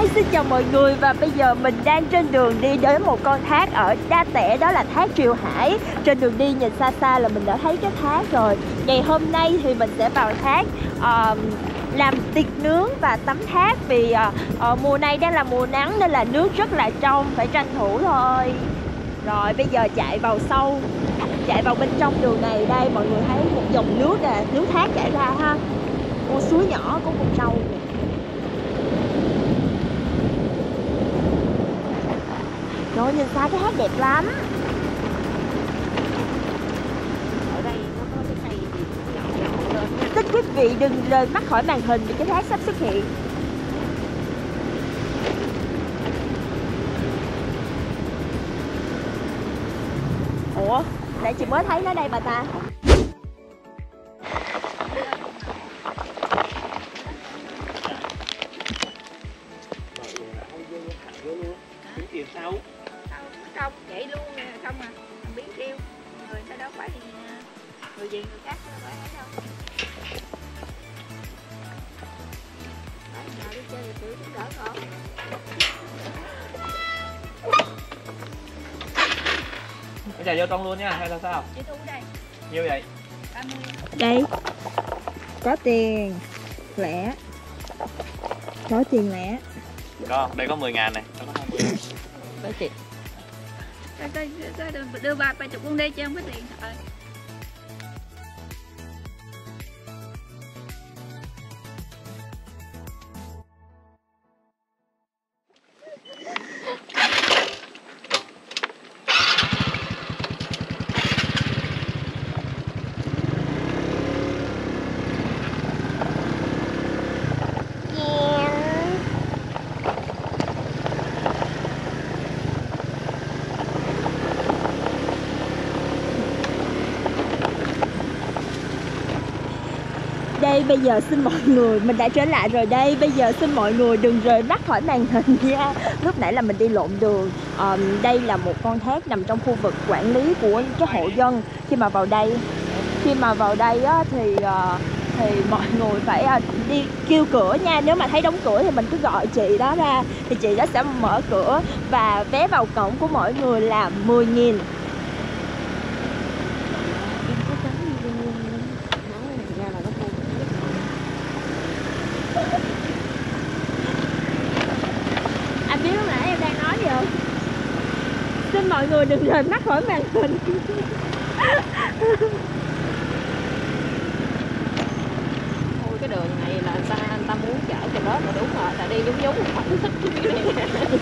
Xin chào mọi người, và bây giờ mình đang trên đường đi đến một con thác ở Đa Tẻ, đó là thác Triều Hải. Trên đường đi nhìn xa xa là mình đã thấy cái thác rồi. Ngày hôm nay thì mình sẽ vào thác làm tiệc nướng và tắm thác, vì mùa này đang là mùa nắng nên là nước rất là trong, phải tranh thủ thôi. Rồi bây giờ chạy vào sâu, chạy vào bên trong đường này. Đây mọi người thấy một dòng nước nè, nước thác chảy ra ha, con suối nhỏ có con sâu. Rồi nhìn xa cái thác đẹp lắm. Ở đây nó có cái cây gì nhỏ lên. Xin quý vị đừng rời mắt khỏi màn hình vì cái thác sắp xuất hiện. Ủa, nãy chị mới thấy nó đây mà ta. Sao? Không, vậy luôn không à, biến kêu người ta đâu phải thì người gì người khác đâu phải đâu. Đấy, nào đi chơi thì tự cũng đỡ con. Bây giờ vô trong luôn nha, hay là sao? Chị thu đây. Nhiêu vậy? 30. Đây, có tiền lẻ, có tiền lẻ. Có, đây có 10.000 này, có 20. Đấy chị. Đưa 30 con đi chứ không có tiền. Đây bây giờ xin mọi người, mình đã trở lại rồi đây. Bây giờ xin mọi người đừng rời mắt khỏi màn hình nha. Lúc nãy là mình đi lộn đường. Đây là một con thác nằm trong khu vực quản lý của cái hộ dân. Khi mà vào đây á, thì mọi người phải đi kêu cửa nha. Nếu mà thấy đóng cửa thì mình cứ gọi chị đó ra, thì chị đó sẽ mở cửa. Và vé vào cổng của mọi người là 10.000. Anh biết lúc nãy em đang nói gì không? Xin mọi người đừng rời mắt khỏi màn hình. Ôi cái đường này là anh ta muốn chở cho đó là đúng rồi, là đi giống không thích cái này.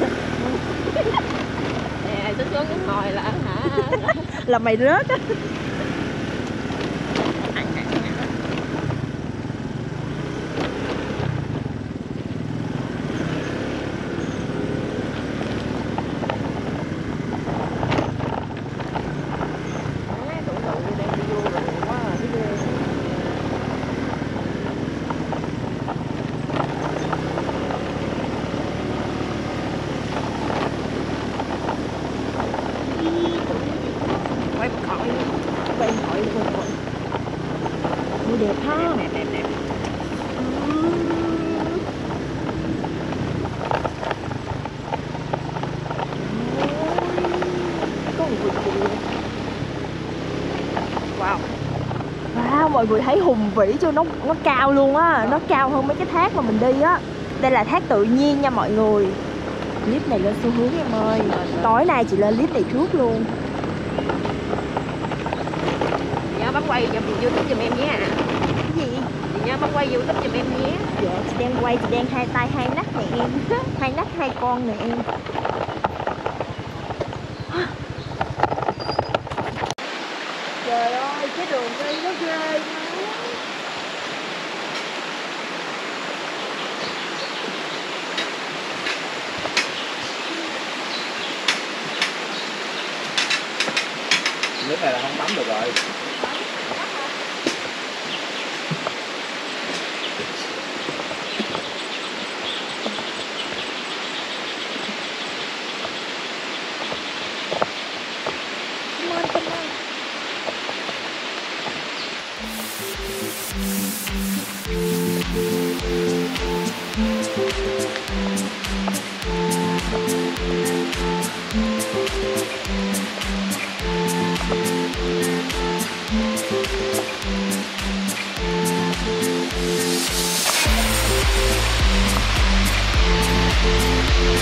Nè, tính xuống cái ngồi là hả? Là mày rớt á. Đẹp ha. Đẹp. Wow, mọi người thấy hùng vĩ chưa? Nó cao luôn á. Nó cao hơn mấy cái thác mà mình đi á. Đây là thác tự nhiên nha mọi người. Clip này lên xu hướng em ơi. Tối nay chị lên clip này trước luôn. Nhớ bấm quay cho YouTube giùm em nhé. Cái gì? Chị nhớ bấm quay YouTube giùm em nhé. Dạ, chị đang quay, chị đang hai tay hai nách nè em. Hai nách hai con nè em. Trời ơi, cái đường đi nó ghê. Nước này là không tắm được rồi.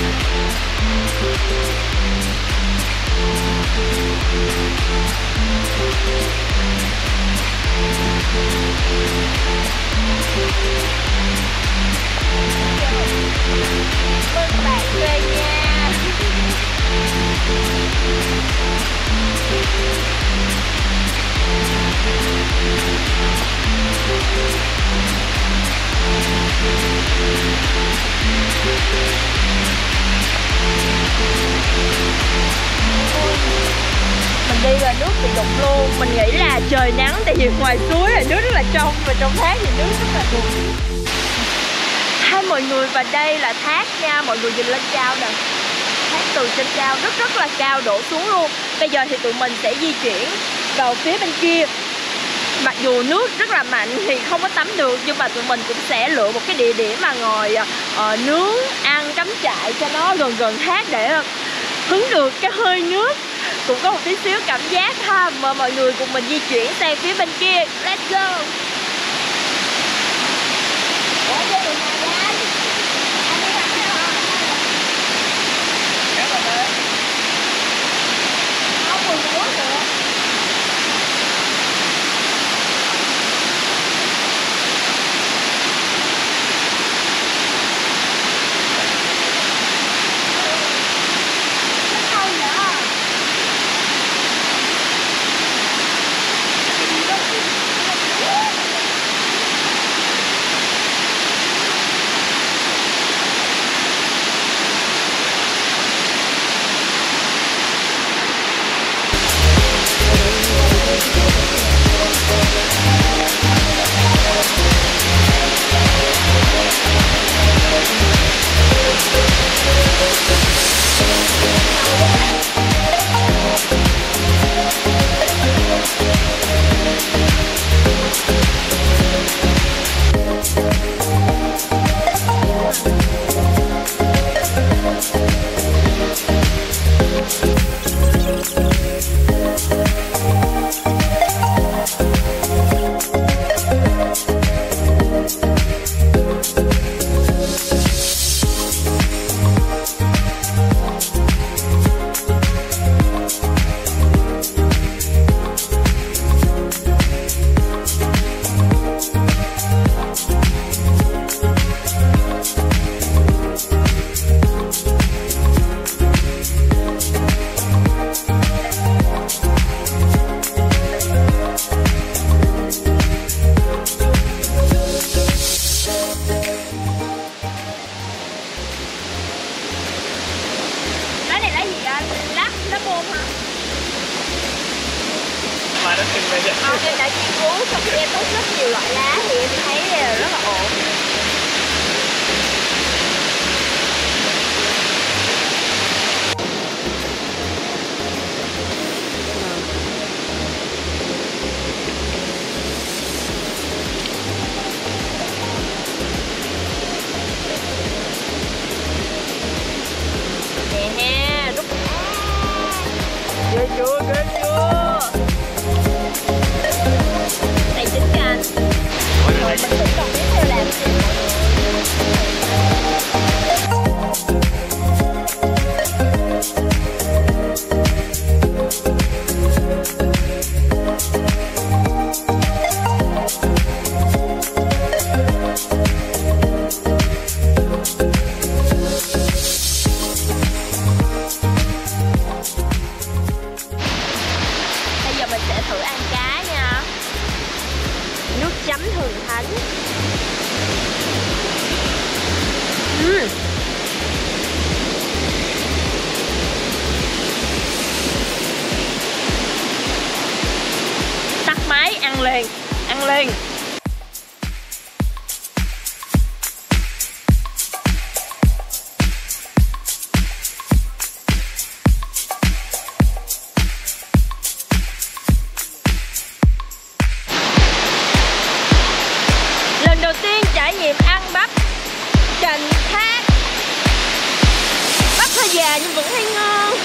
Mừng bạn về nhà. Mình đi vào nước bị đục luôn. Mình nghĩ là trời nắng tại vì ngoài suối là nước rất là trong và trong thác thì nước rất là đục. Hai mọi người, và đây là thác nha, mọi người nhìn lên cao nè. Thác từ trên cao rất là cao đổ xuống luôn. Bây giờ thì tụi mình sẽ di chuyển vào phía bên kia. Mặc dù nước rất là mạnh thì không có tắm được, nhưng mà tụi mình cũng sẽ lựa một cái địa điểm mà ngồi nướng, ăn, cắm trại cho nó gần thác để hứng được cái hơi nước. Cũng có một tí xíu cảm giác ha. Mời mọi người cùng mình di chuyển sang phía bên kia. Let's go. Em đã nghiên cứu xong em có rất nhiều loại lá thì em thấy rất là ổn. Nè, rút. Ghê chưa, ghê chưa. Này chính canh. Rồi mình cũng còn biết theo làm gì mọi người. Mình sẽ thử ăn cá nha. Nước chấm Thường Thánh. Tắt máy, ăn liền, ăn liền. Lần đầu tiên trải nghiệm ăn bắp cành thác. Bắp hơi già nhưng vẫn thấy ngon.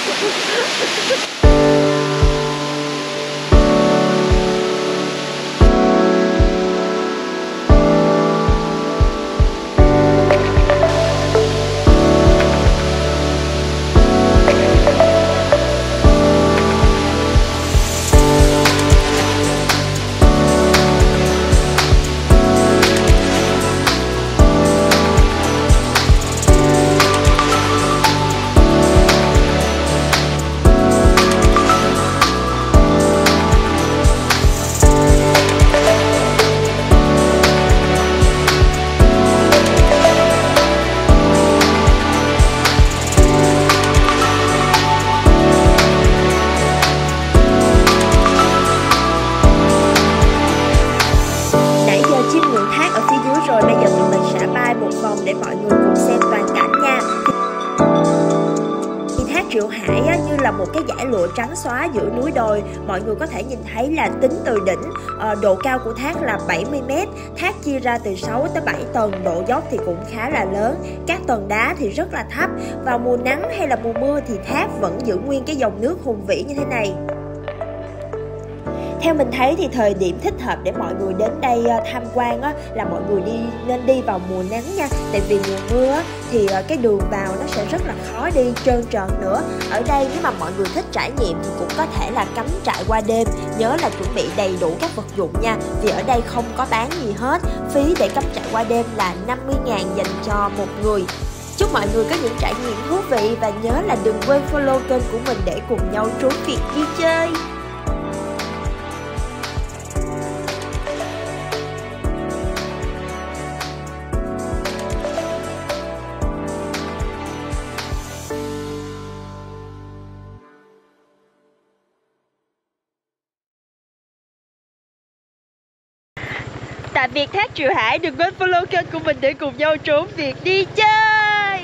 Triệu Hải á, như là một cái dải lụa trắng xóa giữa núi đồi. Mọi người có thể nhìn thấy là tính từ đỉnh, độ cao của thác là 70m. Thác chia ra từ 6 tới 7 tầng, độ dốc thì cũng khá là lớn. Các tầng đá thì rất là thấp. Vào mùa nắng hay là mùa mưa thì thác vẫn giữ nguyên cái dòng nước hùng vĩ như thế này. Theo mình thấy thì thời điểm thích hợp để mọi người đến đây tham quan á, là mọi người nên đi vào mùa nắng nha. Tại vì mùa mưa á, thì cái đường vào nó sẽ rất là khó đi, trơn trơn nữa. Ở đây nếu mà mọi người thích trải nghiệm thì cũng có thể là cắm trại qua đêm. Nhớ là chuẩn bị đầy đủ các vật dụng nha, vì ở đây không có bán gì hết. Phí để cắm trại qua đêm là 50.000 dành cho một người. Chúc mọi người có những trải nghiệm thú vị và nhớ là đừng quên follow kênh của mình để cùng nhau trốn việc đi chơi. Tạm biệt thác Triệu Hải, đừng quên follow kênh của mình để cùng nhau trốn việc đi chơi.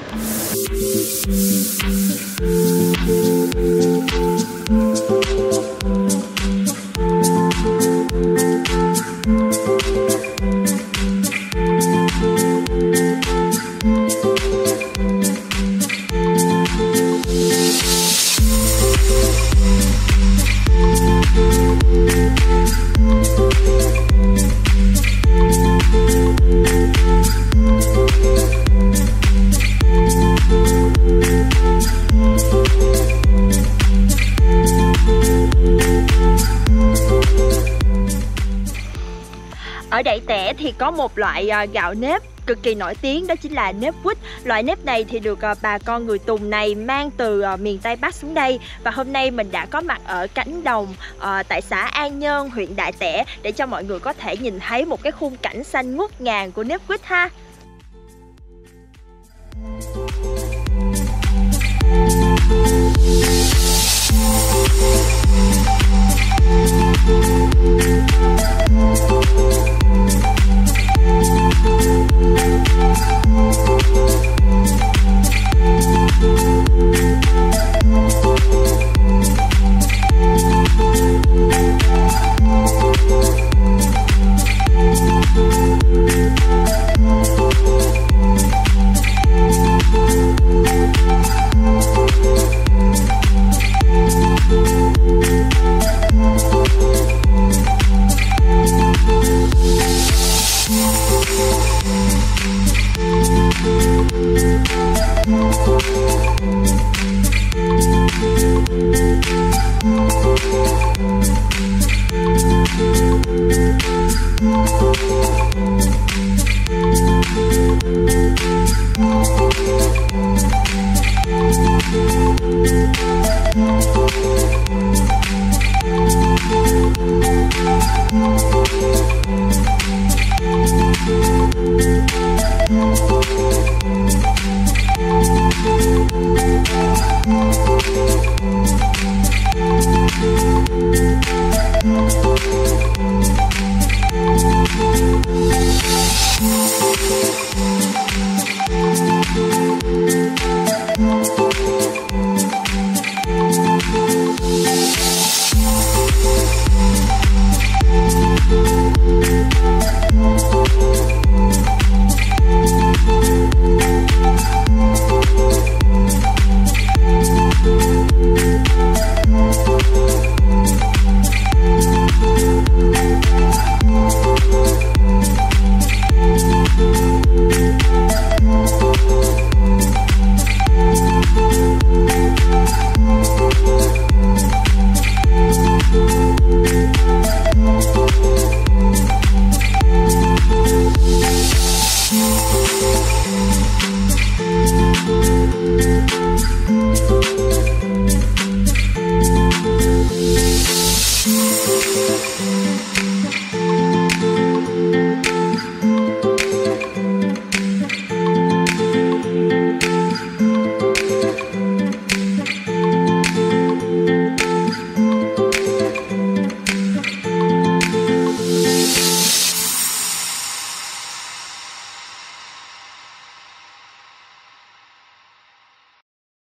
Ở Đại Tẻ thì có một loại gạo nếp cực kỳ nổi tiếng, đó chính là nếp quýt. Loại nếp này thì được bà con người Tùng này mang từ miền Tây Bắc xuống đây. Và hôm nay mình đã có mặt ở cánh đồng tại xã An Nhơn, huyện Đại Tẻ, để cho mọi người có thể nhìn thấy một cái khung cảnh xanh ngút ngàn của nếp quýt ha. Thank you.